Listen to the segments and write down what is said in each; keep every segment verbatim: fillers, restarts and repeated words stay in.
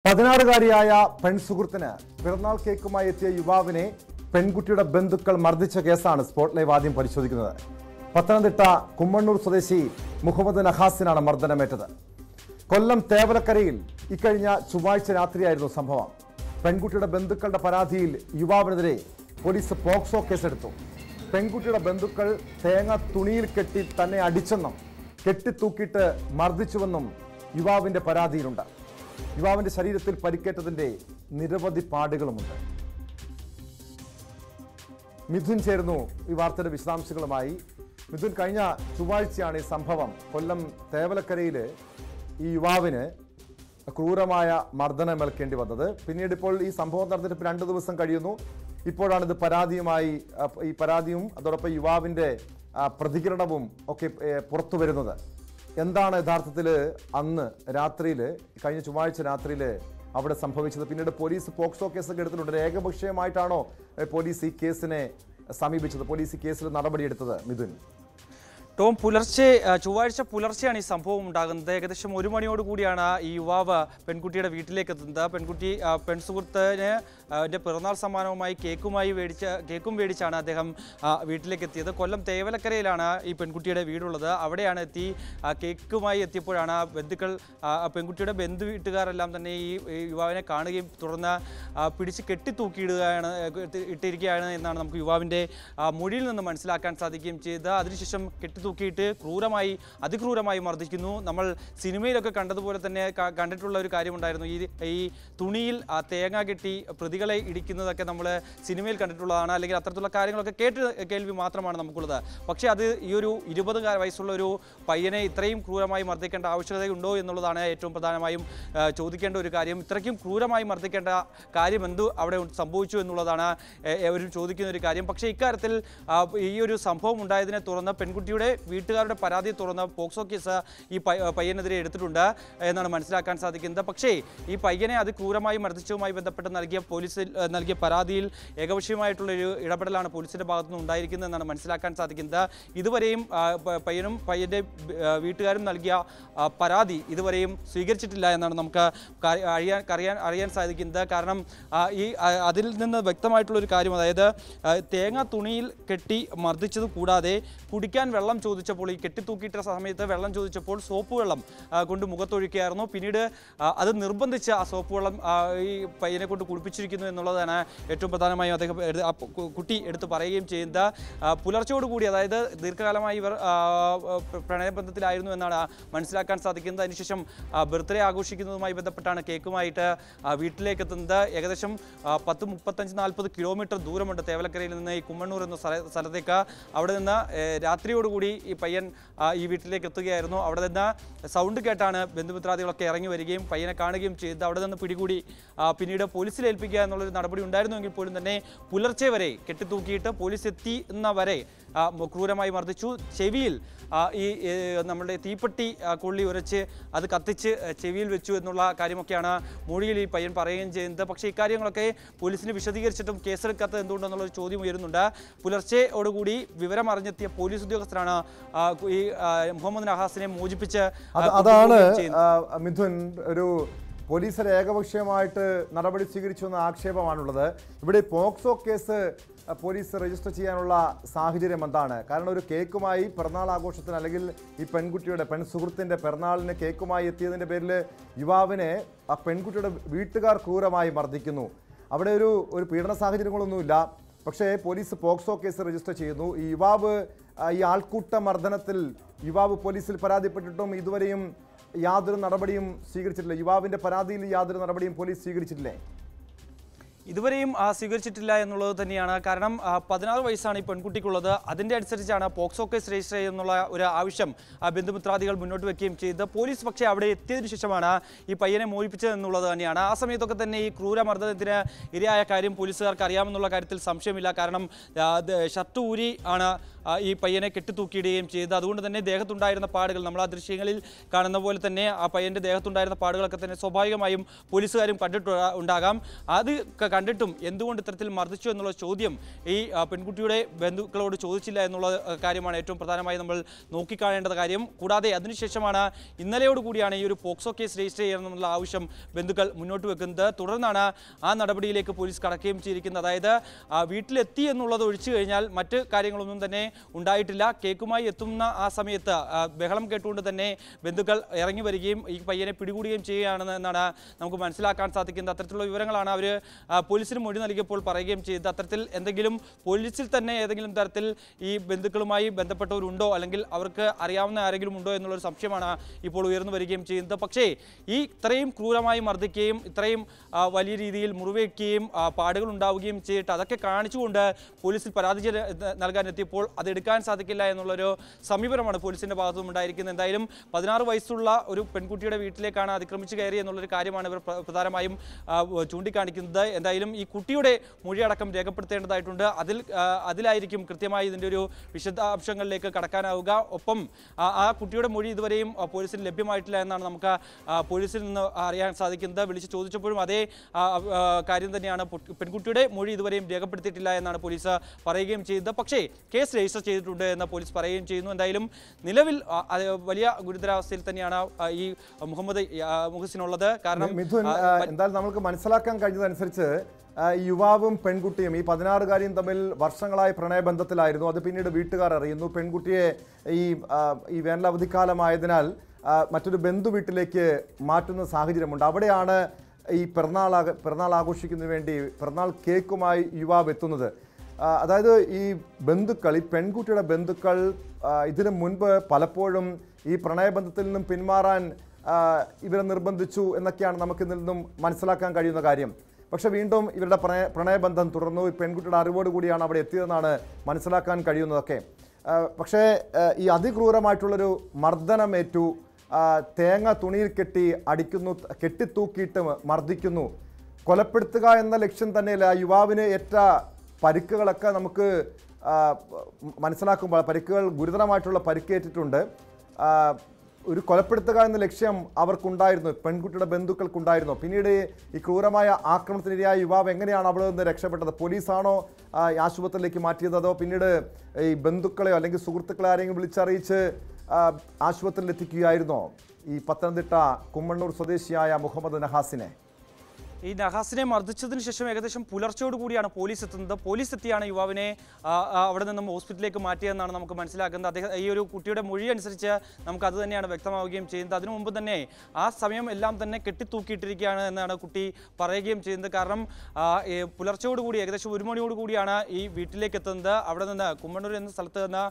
പതിനാറുകാരിയായ പെൺസുഹൃത്തിന് പിറന്നാൾ കേക്കുമായി എത്തിയ യുവാവിനെ പെൺകുട്ടിയുടെ ബന്ധുക്കൾ മർദ്ദിച്ച കേസാണ് സ്പോട്ട് ലൈവ് ആദ്യം പരിശോധിക്കുന്നത്. പത്തനംതിട്ട കുമ്മണ്ണൂർ സ്വദേശി മുഹമ്മദ് നഹാസിനാണ് മർദ്ദനമേറ്റത്. കൊല്ലം തേവലക്കരയിൽ ഇക്കഴിഞ്ഞ ചൊവ്വാഴ്ച രാത്രിയായിരുന്നു സംഭവം. പെൺകുട്ടിയുടെ ബന്ധുക്കളുടെ പരാതിയിൽ യുവാവിനെതിരെ പോലീസ് പോക്സോ കേസെടുത്തു. പെൺകുട്ടിയുടെ ബന്ധുക്കൾ തേങ്ങ തുണിയിൽ കെട്ടി തന്നെ അടിച്ചെന്നും കെട്ടിത്തൂക്കിയിട്ട് മർദ്ദിച്ചുവെന്നും യുവാവിന്റെ പരാതിയിലുണ്ട്. യുവാവിന്റെ ശരീരത്തിൽ പരിക്കേറ്റതിന്റെ നിരവധി പാടുകളുമുണ്ട്. മിഥുൻ ചേർന്നു ഈ വാർത്തയുടെ വിശദാംശങ്ങളുമായി. മിഥുൻ, കഴിഞ്ഞ ചൊവ്വാഴ്ചയാണ് ഈ സംഭവം. കൊല്ലം തേവലക്കരയിൽ ഈ യുവാവിന് ക്രൂരമായ മർദ്ദനമേൽക്കേണ്ടി വന്നത്. പിന്നീട് ഇപ്പോൾ ഈ സംഭവം നടന്നിട്ട് ഇപ്പോൾ രണ്ട് ദിവസം കഴിയുന്നു. ഇപ്പോഴാണ് ഇത് പരാതിയുമായി ഈ പരാതിയും അതോടൊപ്പം യുവാവിൻ്റെ പ്രതികരണവും ഒക്കെ പുറത്തു വരുന്നത്. എന്താണ് യഥാർത്ഥത്തിൽ അന്ന് രാത്രിയിൽ, കഴിഞ്ഞ ചൊവ്വാഴ്ച രാത്രിയിൽ അവിടെ സംഭവിച്ചത്? പിന്നീട് പോലീസ് പോക്സോ കേസൊക്കെ എടുത്തിട്ടുണ്ട്. ഏകപക്ഷീയമായിട്ടാണോ പോലീസ് ഈ കേസിനെ സമീപിച്ചത്? പോലീസ് ഈ കേസിൽ നടപടിയെടുത്തത്? മിഥുൻ, ടോം, പുലർച്ചെ ചൊവ്വാഴ്ച പുലർച്ചെയാണ് ഈ സംഭവം ഉണ്ടാകുന്നത്. ഏകദേശം ഒരു മണിയോട് കൂടിയാണ് ഈ യുവാവ് പെൺകുട്ടിയുടെ വീട്ടിലേക്ക് എത്തുന്നത്. പെൺകുട്ടി പെൺസുഹൃത്തിന് എൻ്റെ പിറന്നാൾ സമ്മാനവുമായി കേക്കുമായി മേടിച്ച കേക്കും മേടിച്ചാണ് അദ്ദേഹം വീട്ടിലേക്ക് എത്തിയത്. കൊല്ലം തേവലക്കരയിലാണ് ഈ പെൺകുട്ടിയുടെ വീടുള്ളത്. അവിടെയാണ് എത്തി കേക്കുമായി എത്തിയപ്പോഴാണ് ബന്ധുക്കൾ, പെൺകുട്ടിയുടെ ബന്ധു വീട്ടുകാരെല്ലാം തന്നെ ഈ യുവാവിനെ കാണുകയും തുടർന്ന് പിടിച്ച് കെട്ടിത്തൂക്കിയിടുകയാണ് ഇട്ടിരിക്കുകയാണ് എന്നാണ് നമുക്ക് യുവാവിൻ്റെ മൊഴിയിൽ നിന്ന് മനസ്സിലാക്കാൻ സാധിക്കുകയും ചെയ്തത്. അതിനുശേഷം കെട്ടിത്തൂക്കിയിട്ട് ക്രൂരമായി അതിക്രൂരമായി മർദ്ദിക്കുന്നു. നമ്മൾ സിനിമയിലൊക്കെ കണ്ടതുപോലെ തന്നെ കണ്ടിട്ടുള്ള ഒരു കാര്യമുണ്ടായിരുന്നു. ഈ ഈ തുണിയിൽ തേങ്ങ കെട്ടി പ്രതികളെ ഇടിക്കുന്നതൊക്കെ നമ്മൾ സിനിമയിൽ കണ്ടിട്ടുള്ളതാണ്, അല്ലെങ്കിൽ അത്തരത്തിലുള്ള കാര്യങ്ങളൊക്കെ കേട്ട് കേൾവി മാത്രമാണ് നമുക്കുള്ളത്. പക്ഷേ അത് ഈ ഒരു ഇരുപത് വയസ്സുള്ള ഒരു പയ്യനെ ഇത്രയും ക്രൂരമായി മർദ്ദിക്കേണ്ട ആവശ്യകതയുണ്ടോ എന്നുള്ളതാണ് ഏറ്റവും പ്രധാനമായും ചോദിക്കേണ്ട ഒരു കാര്യം. ഇത്രയ്ക്കും ക്രൂരമായി മർദ്ദിക്കേണ്ട കാര്യം എന്തു അവിടെ സംഭവിച്ചു എന്നുള്ളതാണ് അവർ ചോദിക്കുന്ന ഒരു കാര്യം. പക്ഷേ ഇക്കാര്യത്തിൽ ഈ ഒരു സംഭവം ഉണ്ടായതിനെ തുടർന്ന് പെൺകുട്ടിയുടെ വീട്ടുകാരുടെ പരാതിയെ തുടർന്ന് പോക്സോ കേസ് ഈ പയ്യനെതിരെ എടുത്തിട്ടുണ്ട് എന്നാണ് മനസ്സിലാക്കാൻ സാധിക്കുന്നത്. പക്ഷേ ഈ പയ്യനെ അത് ക്രൂരമായി മർദ്ദിച്ചതുമായി ബന്ധപ്പെട്ട് നൽകിയ പോലീസിൽ നൽകിയ പരാതിയിൽ ഏകപക്ഷീയമായിട്ടുള്ളൊരു ഇടപെടലാണ് പോലീസിൻ്റെ ഭാഗത്തുനിന്ന് ഉണ്ടായിരിക്കുന്നത് എന്നാണ് മനസ്സിലാക്കാൻ സാധിക്കുന്നത്. ഇതുവരെയും പയ്യനും പയ്യൻ്റെ വീട്ടുകാരും നൽകിയ പരാതി ഇതുവരെയും സ്വീകരിച്ചിട്ടില്ല എന്നാണ് നമുക്ക് അറിയാൻ അറിയാൻ അറിയാൻ സാധിക്കുന്നത്. കാരണം ഈ അതിൽ നിന്ന് വ്യക്തമായിട്ടുള്ളൊരു കാര്യം, അതായത് തേങ്ങ തുണിയിൽ കെട്ടി മർദ്ദിച്ചത് കൂടാതെ കുടിക്കാൻ വെള്ളം ചോദിച്ചപ്പോൾ, ഈ കെട്ടിത്തൂക്കിയിട്ട സമയത്ത് വെള്ളം ചോദിച്ചപ്പോൾ സോപ്പ് വെള്ളം കൊണ്ട് മുഖത്തൊഴിക്കുകയായിരുന്നു. പിന്നീട് അത് നിർബന്ധിച്ച് ആ സോപ്പ് വെള്ളം ഈ പയ്യനെ കൊണ്ട് കുടിപ്പിച്ചിരിക്കുന്നു എന്നുള്ളതാണ് ഏറ്റവും പ്രധാനമായും അദ്ദേഹം കുട്ടി എടുത്ത് പറയുകയും ചെയ്യുന്നത്. പുലർച്ചയോടുകൂടി, അതായത് ദീർഘകാലമായി ഇവർ പ്രണയബന്ധത്തിലായിരുന്നു എന്നാണ് മനസ്സിലാക്കാൻ സാധിക്കുന്നത്. അതിനുശേഷം ബർത്ത്ഡേ ആഘോഷിക്കുന്നതുമായി ബന്ധപ്പെട്ടാണ് കേക്കുമായിട്ട് വീട്ടിലേക്ക് എത്തുന്നത്. ഏകദേശം പത്ത് മുപ്പത്തഞ്ച് നാൽപ്പത് കിലോമീറ്റർ ദൂരമുണ്ട് തേവലക്കരയിൽ നിന്ന് ഈ കുമ്മണ്ണൂർ എന്ന സ്ഥലത്തേക്ക്. അവിടെ നിന്ന് രാത്രിയോടുകൂടി ഈ പയ്യൻ ഈ വീട്ടിലേക്ക് എത്തുകയായിരുന്നു. അവിടെ നിന്ന് സൗണ്ട് കേട്ടാണ് ബന്ധുമിത്രാദികളൊക്കെ ഇറങ്ങി വരികയും പയ്യനെ കാണുകയും ചെയ്ത് അവിടെ നിന്ന് പിടികൂടി പിന്നീട് പോലീസിൽ ഏൽപ്പിക്കുക എന്നുള്ളൊരു നടപടി ഉണ്ടായിരുന്നുവെങ്കിൽ പോലും തന്നെ പുലർച്ചെ വരെ കെട്ടിത്തൂക്കിയിട്ട് പോലീസ് എത്തുന്ന വരെ ക്രൂരമായി മർദ്ദിച്ചു. ചെവിയിൽ ഈ നമ്മുടെ തീപ്പെട്ടി കൊള്ളി ഉരച്ച് അത് കത്തിച്ച് ചെവിയിൽ വെച്ചു എന്നുള്ള കാര്യമൊക്കെയാണ് മൊഴിയിൽ ഈ പയ്യൻ പറയുകയും ചെയ്യുന്നത്. പക്ഷേ ഇക്കാര്യങ്ങളൊക്കെ പോലീസിന് വിശദീകരിച്ചിട്ടും കേസെടുക്കാത്തത് എന്തുകൊണ്ടെന്നുള്ളൊരു ചോദ്യം ഉയരുന്നുണ്ട്. പുലർച്ചെയോടുകൂടി വിവരം അറിഞ്ഞെത്തിയ പോലീസ് ഉദ്യോഗസ്ഥരാണ് ഈ മുഹമ്മദ് നഹാസിനെ മോചിപ്പിച്ച്. അതാണ് മിഥുൻ, ഒരു പോലീസ് ഏകപക്ഷീയമായിട്ട് നടപടി സ്വീകരിച്ചു എന്ന ആക്ഷേപമാണുള്ളത്. ഇവിടെ പോക്സോ കേസ് പോലീസ് രജിസ്റ്റർ ചെയ്യാനുള്ള സാഹചര്യം എന്താണ്? കാരണം ഒരു കേക്കുമായി പിറന്നാൾ ആഘോഷത്തിന്, അല്ലെങ്കിൽ ഈ പെൺകുട്ടിയുടെ പെൺസുഹൃത്തിൻ്റെ പിറന്നാളിന് കേക്കുമായി എത്തിയതിൻ്റെ പേരിൽ യുവാവിനെ ആ പെൺകുട്ടിയുടെ വീട്ടുകാർ ക്രൂരമായി മർദ്ദിക്കുന്നു. അവിടെ ഒരു ഒരു പീഡന സാഹചര്യങ്ങളൊന്നുമില്ല. പക്ഷേ പോലീസ് പോക്സോ കേസ് രജിസ്റ്റർ ചെയ്യുന്നു. ഈ യുവാവ് ഈ ആൾക്കൂട്ട മർദ്ദനത്തിൽ യുവാവ് പോലീസിൽ പരാതിപ്പെട്ടിട്ടും ഇതുവരെയും യാതൊരു നടപടിയും സ്വീകരിച്ചിട്ടില്ല. യുവാവിൻ്റെ പരാതിയിൽ യാതൊരു നടപടിയും പോലീസ് സ്വീകരിച്ചിട്ടില്ലേ? ഇതുവരെയും സ്വീകരിച്ചിട്ടില്ല എന്നുള്ളത് തന്നെയാണ്. കാരണം പതിനാറ് വയസ്സാണ് ഈ പെൺകുട്ടിക്കുള്ളത്. അതിൻ്റെ അനുസരിച്ചാണ് പോക്സോ കേസ് രജിസ്റ്റർ ചെയ്യുന്നുള്ള ഒരു ആവശ്യം ബന്ധുമിത്രാദികൾ മുന്നോട്ട് വയ്ക്കുകയും ചെയ്തത്. പോലീസ് പക്ഷേ അവിടെ എത്തിയതിനു ശേഷമാണ് ഈ പയ്യനെ മോചിപ്പിച്ചത് എന്നുള്ളത് തന്നെയാണ്. ആ സമയത്തൊക്കെ തന്നെ ഈ ക്രൂരമർദ്ദനത്തിന് ഇരയായ കാര്യം പോലീസുകാർക്ക് അറിയാമെന്നുള്ള കാര്യത്തിൽ സംശയമില്ല. കാരണം ഷർട്ട് ഊരി ആണ് ഈ പയ്യനെ കെട്ടിത്തൂക്കിയിടുകയും ചെയ്തത്. അതുകൊണ്ട് തന്നെ ദേഹത്തുണ്ടായിരുന്ന പാടുകൾ, നമ്മൾ ആ ദൃശ്യങ്ങളിൽ കാണുന്ന പോലെ തന്നെ ആ പയ്യൻ്റെ ദേഹത്തുണ്ടായിരുന്ന പാടുകളൊക്കെ തന്നെ സ്വാഭാവികമായും പോലീസുകാരും കണ്ടിട്ട് ഉണ്ടാകാം. അത് കണ്ടിട്ടും എന്തുകൊണ്ട് ഇത്തരത്തിൽ മർദ്ദിച്ചു എന്നുള്ള ചോദ്യം ഈ പെൺകുട്ടിയുടെ ബന്ധുക്കളോട് ചോദിച്ചില്ല എന്നുള്ള കാര്യമാണ് ഏറ്റവും പ്രധാനമായി നമ്മൾ നോക്കിക്കാണേണ്ടത് കാര്യം. കൂടാതെ അതിനുശേഷമാണ് ഇന്നലെയോട് കൂടിയാണ് ഈ ഒരു പോക്സോ കേസ് രജിസ്റ്റർ ചെയ്യണമെന്നുള്ള ആവശ്യം ബന്ധുക്കൾ മുന്നോട്ട് വെക്കുന്നത്. തുടർന്നാണ് ആ നടപടിയിലേക്ക് പോലീസ് കടക്കുകയും ചെയ്തിരിക്കുന്നത്. അതായത് വീട്ടിലെത്തി എന്നുള്ളത് ഒഴിച്ചു കഴിഞ്ഞാൽ മറ്റ് കാര്യങ്ങളൊന്നും തന്നെ ഉണ്ടായിട്ടില്ല. കേക്കുമായി എത്തുന്ന ആ സമയത്ത് ബഹളം കേട്ടുകൊണ്ട് തന്നെ ബന്ധുക്കൾ ഇറങ്ങി വരികയും ഈ പയ്യനെ പിടികൂടുകയും ചെയ്യുകയാണെന്ന് എന്നാണ് നമുക്ക് മനസ്സിലാക്കാൻ സാധിക്കുന്നത്. അത്തരത്തിലുള്ള വിവരങ്ങളാണ് അവർ പോലീസിന് മൊഴി നൽകിയപ്പോൾ പറയുകയും ചെയ്തത്. അത്തരത്തിൽ എന്തെങ്കിലും പോലീസിൽ തന്നെ ഏതെങ്കിലും തരത്തിൽ ഈ ബന്ധുക്കളുമായി ബന്ധപ്പെട്ടവരുണ്ടോ അല്ലെങ്കിൽ അവർക്ക് അറിയാവുന്ന ആരെങ്കിലും ഉണ്ടോ എന്നുള്ളൊരു സംശയമാണ് ഇപ്പോൾ ഉയർന്നു വരികയും ചെയ്യുന്നത്. പക്ഷേ ഈ ഇത്രയും ക്രൂരമായി മർദ്ദിക്കുകയും ഇത്രയും വലിയ രീതിയിൽ മുറിവേൽക്കുകയും പാടുകൾ ഉണ്ടാവുകയും ചെയ്തിട്ട് അതൊക്കെ കാണിച്ചുകൊണ്ട് പോലീസിൽ പരാതി നൽകാൻ എത്തിയപ്പോൾ അത് എടുക്കാൻ സാധിക്കില്ല എന്നുള്ളൊരു സമീപനമാണ് പോലീസിൻ്റെ ഭാഗത്തും ഉണ്ടായിരിക്കുന്നത്. എന്തായാലും പതിനാറ് വയസ്സുള്ള ഒരു പെൺകുട്ടിയുടെ വീട്ടിലേക്കാണ് അതിക്രമിച്ച് കയറി എന്നുള്ളൊരു കാര്യമാണ് ഇവർ പ്രധാനമായും ചൂണ്ടിക്കാണിക്കുന്നത്. എന്തായാലും ഈ കുട്ടിയുടെ മൊഴിയടക്കം രേഖപ്പെടുത്തേണ്ടതായിട്ടുണ്ട്. അതിൽ അതിലായിരിക്കും കൃത്യമായി ഇതിൻ്റെ ഒരു വിശദാംശങ്ങളിലേക്ക് കടക്കാനാവുക. ഒപ്പം ആ കുട്ടിയുടെ മൊഴി ഇതുവരെയും പോലീസിന് ലഭ്യമായിട്ടില്ല എന്നാണ് നമുക്ക് പോലീസിൽ നിന്ന് അറിയാൻ സാധിക്കുന്നത്. വിളിച്ച് ചോദിച്ചപ്പോഴും അതേ കാര്യം തന്നെയാണ്, പെൺകുട്ടിയുടെ മൊഴി ഇതുവരെയും രേഖപ്പെടുത്തിയിട്ടില്ല എന്നാണ് പോലീസ് പറയുകയും ചെയ്തത്. പക്ഷേ കേസ് രജിസ്റ്റർ ചെയ്തിട്ടുണ്ട് എന്ന് പോലീസ് പറയുകയും ചെയ്യുന്നു. എന്തായാലും നിലവിൽ വലിയ ഗുരുതരാവസ്ഥയിൽ തന്നെയാണ് ഈ മുഹമ്മദ് മുഹസിനുള്ളത്. കാരണം മിഥുൻ, എന്തായാലും നമുക്ക് മനസ്സിലാക്കാൻ കഴിഞ്ഞതനുസരിച്ച് യുവാവും പെൺകുട്ടിയും ഈ പതിനാറുകാരിയും തമ്മിൽ വർഷങ്ങളായി പ്രണയബന്ധത്തിലായിരുന്നു. അത് പിന്നീട് വീട്ടുകാർ അറിയുന്നു. പെൺകുട്ടിയെ ഈ ഈ വേനലവധിക്കാലമായതിനാൽ മറ്റൊരു ബന്ധു വീട്ടിലേക്ക് മാറ്റുന്ന സാഹചര്യമുണ്ട്. അവിടെയാണ് ഈ പിറന്നാൾ പിറന്നാൾ ആഘോഷിക്കുന്നതിന് വേണ്ടി പിറന്നാൾ കേക്കുമായി യുവാവ് എത്തുന്നത്. അതായത് ഈ ബന്ധുക്കൾ, ഈ പെൺകുട്ടിയുടെ ബന്ധുക്കൾ ഇതിനു മുൻപ് പലപ്പോഴും ഈ പ്രണയബന്ധത്തിൽ നിന്നും പിന്മാറാൻ ഇവരെ നിർബന്ധിച്ചു എന്നൊക്കെയാണ് നമുക്ക് ഇതിൽ നിന്നും മനസ്സിലാക്കാൻ കഴിയുന്ന കാര്യം. പക്ഷെ വീണ്ടും ഇവരുടെ പ്രണയ പ്രണയബന്ധം തുടർന്നു. ഈ പെൺകുട്ടിയുടെ അറിവോടുകൂടിയാണ് അവിടെ എത്തിയതെന്നാണ് മനസ്സിലാക്കാൻ കഴിയുന്നതൊക്കെ. പക്ഷേ ഈ അതിക്രൂരമായിട്ടുള്ളൊരു മർദ്ദനമേറ്റു, തേങ്ങ തുണിയിൽ കെട്ടി അടിക്കുന്നു, കെട്ടിത്തൂക്കിയിട്ട് മർദ്ദിക്കുന്നു. കൊലപ്പെടുത്തുക എന്ന ലക്ഷ്യം തന്നെയല്ല. യുവാവിന് ഏറ്റ പരിക്കുകളൊക്കെ നമുക്ക് മനസ്സിലാക്കുമ്പോൾ പരിക്കുകൾ ഗുരുതരമായിട്ടുള്ള പരിക്കേറ്റിട്ടുണ്ട്. ഒരു കൊലപ്പെടുത്തുക എന്ന ലക്ഷ്യം അവർക്കുണ്ടായിരുന്നു, പെൺകുട്ടിയുടെ ബന്ധുക്കൾക്കുണ്ടായിരുന്നു. പിന്നീട് ഈ ക്രൂരമായ ആക്രമണത്തിനിരയായ യുവാവ് എങ്ങനെയാണ് അവിടെ നിന്ന് രക്ഷപ്പെട്ടത്? പോലീസാണോ ആശുപത്രിയിലേക്ക് മാറ്റിയത്, അതോ പിന്നീട് ഈ ബന്ധുക്കളെയോ അല്ലെങ്കിൽ സുഹൃത്തുക്കളെ ആരെങ്കിലും വിളിച്ചറിയിച്ച് ആശുപത്രിയിൽ എത്തിക്കുകയായിരുന്നോ ഈ പത്തനംതിട്ട കുമ്മണ്ണൂർ സ്വദേശിയായ മുഹമ്മദ് നഹാസിനെ? ഈ നഹാസിനെ മർദ്ദിച്ചതിന് ശേഷം ഏകദേശം പുലർച്ചയോട് കൂടിയാണ് പോലീസ് എത്തുന്നത്. പോലീസ് എത്തിയാണ് യുവാവിനെ അവിടെ നിന്നും ഹോസ്പിറ്റലിലേക്ക് മാറ്റിയതെന്നാണ് നമുക്ക് മനസ്സിലാക്കുന്നത്. അദ്ദേഹം ഈ ഒരു കുട്ടിയുടെ മൊഴി അനുസരിച്ച് നമുക്ക് അത് തന്നെയാണ് വ്യക്തമാവുകയും ചെയ്യുന്നത്. അതിനു മുമ്പ് തന്നെ ആ സമയം എല്ലാം തന്നെ കെട്ടിത്തൂക്കിയിട്ടിരിക്കുകയാണ് എന്നാണ് കുട്ടി പറയുകയും ചെയ്യുന്നത്. കാരണം പുലർച്ചയോട് കൂടി ഏകദേശം ഒരു മണിയോട് കൂടിയാണ് ഈ വീട്ടിലേക്ക് എത്തുന്നത്. അവിടെ നിന്ന് കുമ്മണ്ണൂർ എന്ന സ്ഥലത്ത് നിന്ന്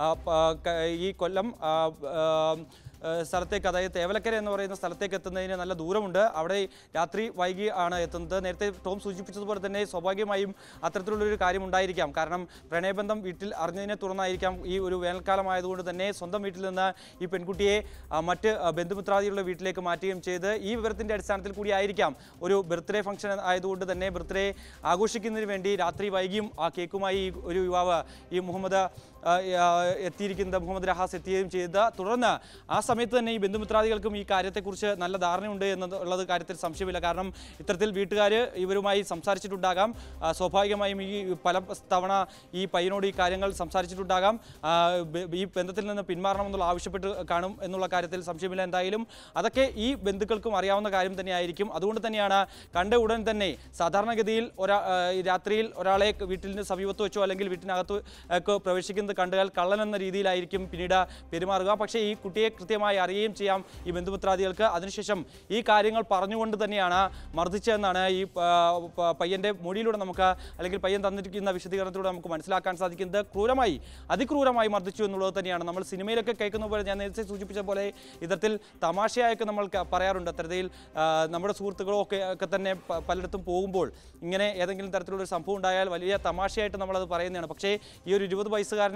ഈ കൊല്ലം സ്ഥലത്തേക്ക്, അതായത് തേവലക്കര എന്ന് പറയുന്ന സ്ഥലത്തേക്ക് എത്തുന്നതിന് നല്ല ദൂരമുണ്ട്. അവിടെ രാത്രി വൈകി ആണ് എത്തുന്നത്. നേരത്തെ ടോം സൂചിപ്പിച്ചതുപോലെ തന്നെ സ്വാഭാവികമായും അത്തരത്തിലുള്ളൊരു കാര്യം ഉണ്ടായിരിക്കാം. കാരണം പ്രണയബന്ധം വീട്ടിൽ അറിഞ്ഞതിനെ തുടർന്നായിരിക്കാം ഈ ഒരു വേനൽക്കാലമായതുകൊണ്ട് തന്നെ സ്വന്തം വീട്ടിൽ നിന്ന് ഈ പെൺകുട്ടിയെ മറ്റ് ബന്ധുമിത്രാദികളുടെ വീട്ടിലേക്ക് മാറ്റുകയും ചെയ്ത് ഈ വിവരത്തിൻ്റെ അടിസ്ഥാനത്തിൽ കൂടി ആയിരിക്കാം ഒരു ബർത്ത്ഡേ ഫംഗ്ഷൻ ആയതുകൊണ്ട് തന്നെ ബർത്ത്ഡേ ആഘോഷിക്കുന്നതിന് വേണ്ടി രാത്രി വൈകിയും ആ കേക്കുമായി ഒരു യുവാവ് ഈ മുഹമ്മദ് എത്തിയിരിക്കുന്നത്, മുഹമ്മദ് നഹാസ് എത്തുകയും ചെയ്ത് തുടർന്ന് ആ സമയത്ത് തന്നെ ഈ ബന്ധുമിത്രാദികൾക്കും ഈ കാര്യത്തെക്കുറിച്ച് നല്ല ധാരണയുണ്ട് എന്നുള്ളത് കാര്യത്തിൽ സംശയമില്ല. കാരണം ഇത്തരത്തിൽ വീട്ടുകാർ ഇവരുമായി സംസാരിച്ചിട്ടുണ്ടാകാം. സ്വാഭാവികമായും ഈ പല തവണ ഈ പയ്യനോട് ഈ കാര്യങ്ങൾ സംസാരിച്ചിട്ടുണ്ടാകാം. ഈ ബന്ധത്തിൽ നിന്ന് പിന്മാറണമെന്നുള്ള ആവശ്യപ്പെട്ട് കാണും എന്നുള്ള കാര്യത്തിൽ സംശയമില്ല. എന്തായാലും അതൊക്കെ ഈ ബന്ധുക്കൾക്കും അറിയാവുന്ന കാര്യം തന്നെയായിരിക്കും. അതുകൊണ്ട് തന്നെയാണ് കണ്ട ഉടൻ തന്നെ സാധാരണഗതിയിൽ ഒരാ രാത്രിയിൽ ഒരാളെ വീട്ടിന് സമീപത്ത് വെച്ചോ അല്ലെങ്കിൽ വീട്ടിനകത്ത് പ്രവേശിക്കുന്നത് കണ്ടാൽ കള്ളൻ എന്ന രീതിയിലായിരിക്കും പിന്നീട് പെരുമാറുക. പക്ഷേ ഈ കുട്ടിയെ കൃത്യമായി അറിയുകയും ചെയ്യാം ഈ ബന്ധുമിത്രാദികൾക്ക്. അതിനുശേഷം ഈ കാര്യങ്ങൾ പറഞ്ഞുകൊണ്ട് തന്നെയാണ് മർദ്ദിച്ചതെന്നാണ് ഈ പയ്യൻ്റെ മൊഴിയിലൂടെ നമുക്ക് അല്ലെങ്കിൽ പയ്യൻ തന്നിരിക്കുന്ന വിശദീകരണത്തിലൂടെ നമുക്ക് മനസ്സിലാക്കാൻ സാധിക്കുന്നത്. ക്രൂരമായി അതിക്രൂരമായി മർദ്ദിച്ചു എന്നുള്ളത് തന്നെയാണ്. നമ്മൾ സിനിമയിലൊക്കെ കേൾക്കുന്ന പോലെ, ഞാൻ നേരത്തെ സൂചിപ്പിച്ച പോലെ ഇത്തരത്തിൽ തമാശയായൊക്കെ നമ്മൾ പറയാറുണ്ട്. അത്തരത്തിൽ നമ്മുടെ സുഹൃത്തുക്കളോ ഒക്കെ ഒക്കെ തന്നെ പലയിടത്തും പോകുമ്പോൾ ഇങ്ങനെ ഏതെങ്കിലും തരത്തിലുള്ളൊരു സംഭവം ഉണ്ടായാൽ വലിയ തമാശയായിട്ട് നമ്മളത് പറയുന്നതാണ്. പക്ഷേ ഈ ഒരു ഇരുപത് വയസ്സുകാരനെ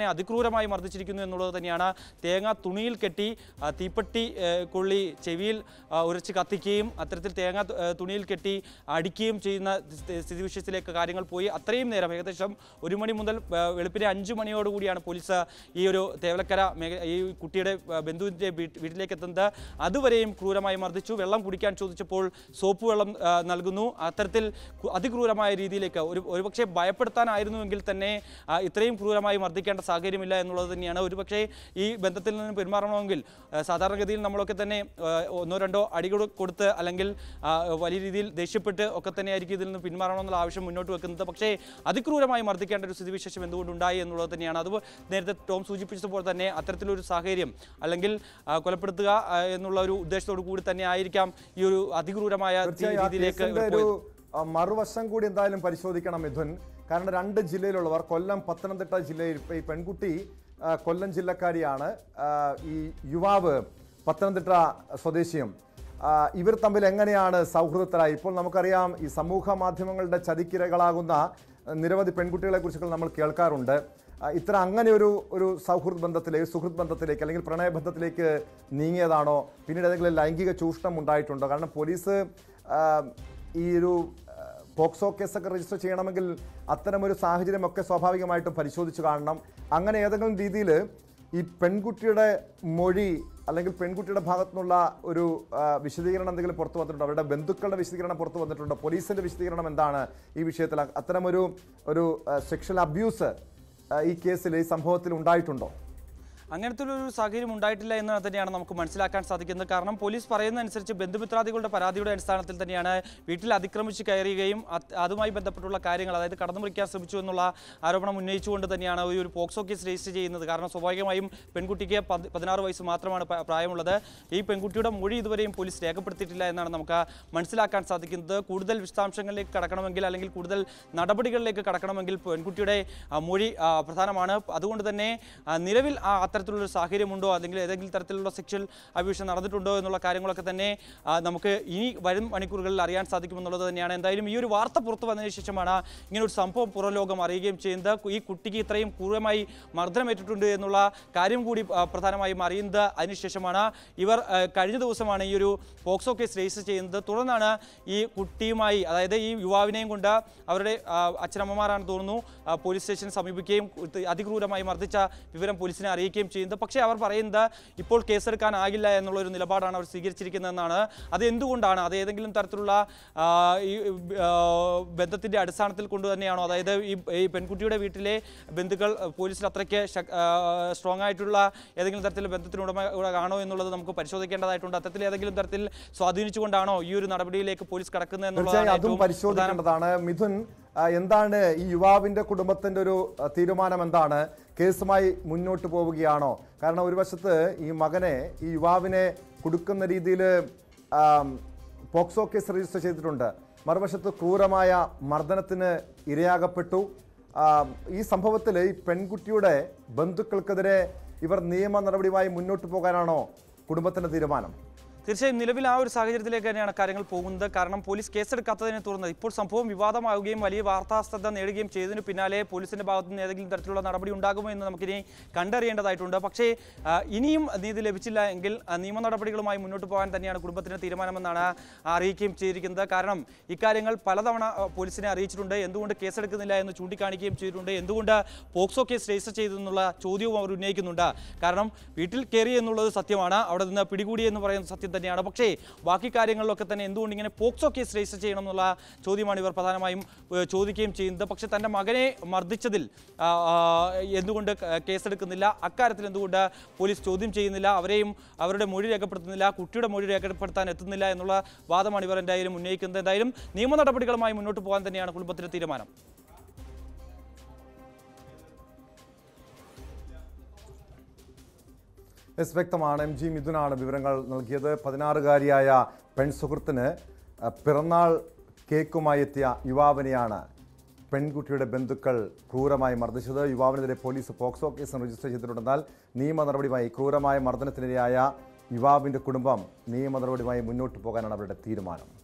അതിക്രൂരമായി മർദ്ദിച്ചിരിക്കുന്നു എന്നുള്ളത് തന്നെയാണ്. തേങ്ങ തുണിയിൽ കെട്ടി തീപ്പെട്ടി കൊള്ളി ചെവിയിൽ ഉരച്ച് കത്തിക്കുകയും അത്തരത്തിൽ തേങ്ങ തുണിയിൽ കെട്ടി അടിക്കുകയും ചെയ്യുന്ന സ്ഥിതിവിശേഷത്തിലേക്ക് കാര്യങ്ങൾ പോയി. അത്രയും നേരം ഏകദേശം ഒരു മണി മുതൽ വെളുപ്പിനെ അഞ്ചു മണിയോടുകൂടിയാണ് പോലീസ് ഈ ഒരു തേവലക്കര ഈ കുട്ടിയുടെ ബന്ധുവിൻ്റെ വീട്ടിലേക്ക് എത്തുന്നത്. അതുവരെയും ക്രൂരമായി മർദ്ദിച്ചു. വെള്ളം കുടിക്കാൻ ചോദിച്ചപ്പോൾ സോപ്പ് വെള്ളം നൽകുന്നു. അത്തരത്തിൽ അതിക്രൂരമായ രീതിയിലേക്ക് ഒരു ഒരുപക്ഷെ ഭയപ്പെടുത്താനായിരുന്നുവെങ്കിൽ തന്നെ ഇത്രയും ക്രൂരമായി മർദ്ദിക്കേണ്ട സാഹചര്യമില്ല എന്നുള്ളത് തന്നെയാണ്. ഒരുപക്ഷെ ഈ ബന്ധത്തിൽ നിന്ന് പെരുമാറണമെങ്കിൽ സാധാരണഗതിയിൽ നമ്മളൊക്കെ തന്നെ ഒന്നോ രണ്ടോ അടികൾ കൊടുത്ത് അല്ലെങ്കിൽ വലിയ രീതിയിൽ ദേഷ്യപ്പെട്ട് ഒക്കെ തന്നെയായിരിക്കും ഇതിൽ നിന്ന് പിന്മാറണമെന്നുള്ള ആവശ്യം മുന്നോട്ട് വെക്കുന്നത്. പക്ഷേ അതിക്രൂരമായി മർദ്ദിക്കേണ്ട ഒരു സ്ഥിതിവിശേഷം എന്തുകൊണ്ടുണ്ടായി എന്നുള്ളത് തന്നെയാണ്. അത് നേരത്തെ ടോം സൂചിപ്പിച്ചതുപോലെ തന്നെ അത്തരത്തിലൊരു സാഹചര്യം അല്ലെങ്കിൽ കൊലപ്പെടുത്തുക എന്നുള്ള ഒരു ഉദ്ദേശത്തോടു കൂടി തന്നെ ആയിരിക്കാം ഈ ഒരു അതിക്രൂരമായ രീതിയിലേക്ക്. മറുവശം കൂടി എന്തായാലും പരിശോധിക്കണം മിഥുൻ. കാരണം രണ്ട് ജില്ലയിലുള്ളവർ, കൊല്ലം പത്തനംതിട്ട ജില്ലയിൽ ഈ പെൺകുട്ടി കൊല്ലം ജില്ലക്കാരിയാണ്, ഈ യുവാവ് പത്തനംതിട്ട സ്വദേശിയും. ഇവർ തമ്മിൽ എങ്ങനെയാണ് സൗഹൃദത്തിലായി? ഇപ്പോൾ നമുക്കറിയാം ഈ സമൂഹ മാധ്യമങ്ങളുടെ ചതിക്കിരകളാകുന്ന നിരവധി പെൺകുട്ടികളെ കുറിച്ചൊക്കെ നമ്മൾ കേൾക്കാറുണ്ട്. ഇത്ര അങ്ങനെ ഒരു ഒരു സൗഹൃദ ബന്ധത്തിലേക്ക്, സുഹൃത്ത് ബന്ധത്തിലേക്ക് അല്ലെങ്കിൽ പ്രണയബന്ധത്തിലേക്ക് നീങ്ങിയതാണോ? പിന്നീട് ഏതെങ്കിലും ലൈംഗിക ചൂഷണം ഉണ്ടായിട്ടുണ്ടോ? കാരണം പോലീസ് ഈ ഒരു പോക്സോ കേസൊക്കെ രജിസ്റ്റർ ചെയ്യണമെങ്കിൽ അത്തരമൊരു സാഹചര്യമൊക്കെ സ്വാഭാവികമായിട്ടും പരിശോധിച്ച് കാണണം. അങ്ങനെ ഏതെങ്കിലും രീതിയിൽ ഈ പെൺകുട്ടിയുടെ മൊഴി അല്ലെങ്കിൽ പെൺകുട്ടിയുടെ ഭാഗത്തു നിന്നുള്ള ഒരു വിശദീകരണം എന്തെങ്കിലും പുറത്തു വന്നിട്ടുണ്ടോ? അവരുടെ ബന്ധുക്കളുടെ വിശദീകരണം പുറത്തു വന്നിട്ടുണ്ടോ? പോലീസിൻ്റെ വിശദീകരണം എന്താണ് ഈ വിഷയത്തിൽ? അത്തരമൊരു ഒരു സെക്ഷൽ അബ്യൂസ് ഈ കേസിൽ, ഈ സംഭവത്തിൽ ഉണ്ടായിട്ടുണ്ടോ? അങ്ങനത്തെ ഒരു സാഹചര്യം ഉണ്ടായിട്ടില്ല എന്ന് തന്നെയാണ് നമുക്ക് മനസ്സിലാക്കാൻ സാധിക്കുന്നത്. കാരണം പോലീസ് പറയുന്നതനുസരിച്ച് ബന്ധുമിത്രാദികളുടെ പരാതിയുടെ അടിസ്ഥാനത്തിൽ തന്നെയാണ് വീട്ടിൽ അതിക്രമിച്ച് കയറുകയും അതുമായി ബന്ധപ്പെട്ടുള്ള കാര്യങ്ങൾ, അതായത് കടന്നുമുറിക്കാൻ ശ്രമിച്ചു എന്നുള്ള ആരോപണം ഉന്നയിച്ചുകൊണ്ട് തന്നെയാണ് ഈ ഒരു പോക്സോ കേസ് രജിസ്റ്റർ ചെയ്യുന്നത്. കാരണം സ്വാഭാവികമായും പെൺകുട്ടിക്ക് പതിനാറ് വയസ്സ് മാത്രമാണ് പ്രായമുള്ളത്. ഈ പെൺകുട്ടിയുടെ മൊഴി ഇതുവരെയും പോലീസ് രേഖപ്പെടുത്തിയിട്ടില്ല എന്നാണ് നമുക്ക് മനസ്സിലാക്കാൻ സാധിക്കുന്നത്. കൂടുതൽ വിശദാംശങ്ങളിലേക്ക് കടക്കണമെങ്കിൽ അല്ലെങ്കിൽ കൂടുതൽ നടപടികളിലേക്ക് കടക്കണമെങ്കിൽ പെൺകുട്ടിയുടെ മൊഴി പ്രധാനമാണ്. അതുകൊണ്ട് തന്നെ നിലവിൽ അത്തരത്തിലുള്ളൊരു സാഹചര്യമുണ്ടോ അല്ലെങ്കിൽ ഏതെങ്കിലും തരത്തിലുള്ള സെക്ഷൽ അബ്യൂഷൻ നടന്നിട്ടുണ്ടോ എന്നുള്ള കാര്യങ്ങളൊക്കെ തന്നെ നമുക്ക് ഇനി വരും മണിക്കൂറുകളിൽ അറിയാൻ സാധിക്കുമെന്നുള്ളത് തന്നെയാണ്. എന്തായാലും ഈ ഒരു വാർത്ത പുറത്തു വന്നതിന് ശേഷമാണ് ഇങ്ങനെ ഒരു സംഭവം പുറം ലോകം അറിയുകയും ചെയ്യുന്നത്. ഈ കുട്ടിക്ക് ഇത്രയും ക്രൂരമായി മർദ്ദനമേറ്റിട്ടുണ്ട് എന്നുള്ള കാര്യം കൂടി പ്രധാനമായും അറിയുന്നത് അതിനുശേഷമാണ്. ഇവർ കഴിഞ്ഞ ദിവസമാണ് ഈ ഒരു പോക്സോ കേസ് രജിസ്റ്റർ ചെയ്യുന്നത്. തുടർന്നാണ് ഈ കുട്ടിയുമായി, അതായത് ഈ യുവാവിനെയും കൊണ്ട് അവരുടെ അച്ഛനമ്മമാരാണ് തോന്നുന്നു പോലീസ് സ്റ്റേഷനെ സമീപിക്കുകയും അതിക്രൂരമായി മർദ്ദിച്ച വിവരം പോലീസിനെ അറിയിക്കുകയും ചെയ്യുന്നത്. പക്ഷേ അവർ പറയുന്നത് ഇപ്പോൾ കേസെടുക്കാനാകില്ല എന്നുള്ളൊരു നിലപാടാണ് അവർ സ്വീകരിച്ചിരിക്കുന്നതെന്നാണ്. അത് എന്തുകൊണ്ടാണ്? അത് ഏതെങ്കിലും തരത്തിലുള്ള ഈ ബന്ധത്തിൻ്റെ അടിസ്ഥാനത്തിൽ കൊണ്ട് തന്നെയാണോ? അതായത് ഈ ഈ പെൺകുട്ടിയുടെ വീട്ടിലെ ബന്ധുക്കൾ പോലീസിൽ അത്രയ്ക്ക് സ്ട്രോങ് ആയിട്ടുള്ള ഏതെങ്കിലും തരത്തിലുള്ള ബന്ധത്തിനുടമ ആണോ എന്നുള്ളത് നമുക്ക് പരിശോധിക്കേണ്ടതായിട്ടുണ്ട്. അത്തരത്തിൽ ഏതെങ്കിലും തരത്തിൽ സ്വാധീനിച്ചുകൊണ്ടാണോ ഈ ഒരു നടപടിയിലേക്ക് പോലീസ് കടക്കുന്നത് എന്നുള്ളത് പരിശോധിക്കേണ്ടതാണ്. മിഥുൻ, എന്താണ് ഈ യുവാവിൻ്റെ കുടുംബത്തിൻ്റെ ഒരു തീരുമാനം? എന്താണ്? കേസുമായി മുന്നോട്ട് പോവുകയാണോ? കാരണം ഒരു വശത്ത് ഈ മകനെ, ഈ യുവാവിനെ കൊടുക്കുന്ന രീതിയിൽ പോക്സോ കേസ് രജിസ്റ്റർ ചെയ്തിട്ടുണ്ട്, മറുവശത്ത് ക്രൂരമായ മർദ്ദനത്തിന് ഇരയാകപ്പെട്ടു. ഈ സംഭവത്തിൽ ഈ പെൺകുട്ടിയുടെ ബന്ധുക്കൾക്കെതിരെ ഇവർ നിയമ നടപടിയുമായി മുന്നോട്ട് പോകാനാണോ കുടുംബത്തിൻ്റെ തീരുമാനം? തീർച്ചയായും നിലവിൽ ആ ഒരു സാഹചര്യത്തിലേക്ക് തന്നെയാണ് കാര്യങ്ങൾ പോകുന്നത്. കാരണം പോലീസ് കേസെടുക്കാത്തതിനെ തുടർന്ന് ഇപ്പോൾ സംഭവം വിവാദമാവുകയും വലിയ വാർത്താശ്രദ്ധ നേടുകയും ചെയ്തതിന് പിന്നാലെ പോലീസിന്റെ ഭാഗത്തു നിന്ന് ഏതെങ്കിലും തരത്തിലുള്ള നടപടി ഉണ്ടാകുമോ എന്ന് നമുക്കിനി കണ്ടറിയേണ്ടതായിട്ടുണ്ട്. പക്ഷേ ഇനിയും നീതി ലഭിച്ചില്ല എങ്കിൽ നിയമ നടപടികളുമായി മുന്നോട്ട് പോകാൻ തന്നെയാണ് കുടുംബത്തിന്റെ തീരുമാനമെന്നാണ് അറിയിക്കുകയും ചെയ്തിരിക്കുന്നത്. കാരണം ഇക്കാര്യങ്ങൾ പലതവണ പോലീസിനെ അറിയിച്ചിട്ടുണ്ട്. എന്തുകൊണ്ട് കേസെടുക്കുന്നില്ല എന്ന് ചൂണ്ടിക്കാണിക്കുകയും ചെയ്തിട്ടുണ്ട്. എന്തുകൊണ്ട് പോക്സോ കേസ് രജിസ്റ്റർ ചെയ്തെന്നുള്ള ചോദ്യവും അവർ ഉന്നയിക്കുന്നുണ്ട്. കാരണം വീട്ടിൽ കയറി എന്നുള്ളത് സത്യമാണ്, അവിടെ നിന്ന് പിടികൂടി എന്ന് പറയുന്നത് സത്യം തന്നെയാണ്. പക്ഷേ ബാക്കി കാര്യങ്ങളിലൊക്കെ തന്നെ എന്തുകൊണ്ട് ഇങ്ങനെ പോക്സോ കേസ് രജിസ്റ്റർ ചെയ്യണം എന്നുള്ള ചോദ്യമാണ് ഇവർ പ്രധാനമായും ചോദിക്കുകയും ചെയ്യുന്നത്. പക്ഷേ തൻ്റെ മകനെ മർദ്ദിച്ചതിൽ എന്തുകൊണ്ട് കേസെടുക്കുന്നില്ല, അക്കാര്യത്തിൽ എന്തുകൊണ്ട് പോലീസ് ചോദ്യം ചെയ്യുന്നില്ല, അവരെയും അവരുടെ മൊഴി രേഖപ്പെടുത്തുന്നില്ല, കുട്ടിയുടെ മൊഴി രേഖപ്പെടുത്താൻ എത്തുന്നില്ല എന്നുള്ള വാദമാണ് ഇവർ എന്തായാലും ഉന്നയിക്കുന്നത്. എന്തായാലും നിയമ നടപടികളുമായി മുന്നോട്ട് പോകാൻ തന്നെയാണ് കുടുംബത്തിന്റെ തീരുമാനം. എസ് വ്യക്തമാണ്. എം ജി മിഥുനാണ് വിവരങ്ങൾ നൽകിയത്. പതിനാറുകാരിയായ പെൺസുഹൃത്തിന് പിറന്നാൾ കേക്കുമായി എത്തിയ യുവാവിനെയാണ് പെൺകുട്ടിയുടെ ബന്ധുക്കൾ ക്രൂരമായി മർദ്ദിച്ചത്. യുവാവിനെതിരെ പോലീസ് പോക്സോ കേസ് രജിസ്റ്റർ ചെയ്തിട്ടുണ്ടെന്നാൽ നിയമ നടപടിയുമായി ക്രൂരമായ മർദ്ദനത്തിനിരയായ യുവാവിൻ്റെ കുടുംബം നിയമ നടപടിയുമായി മുന്നോട്ട് പോകാനാണ് അവരുടെ തീരുമാനം.